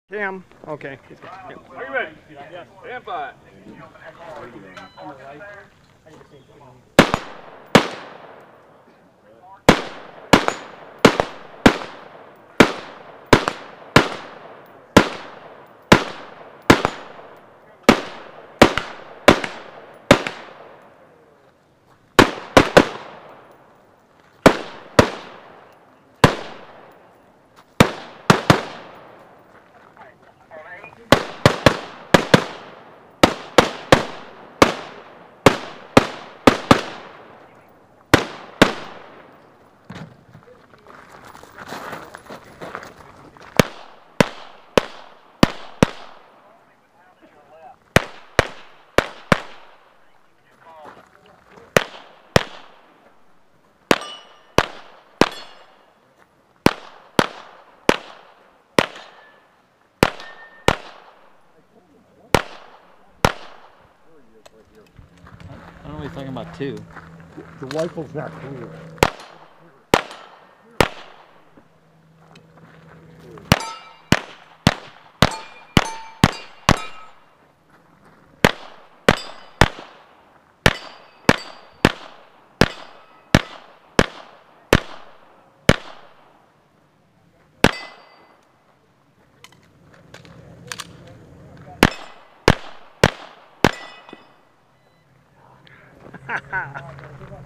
Cam. Okay. Are you ready? Yes. Stand by. I don't know what he's talking about too. The rifle's not clear. Ha ha.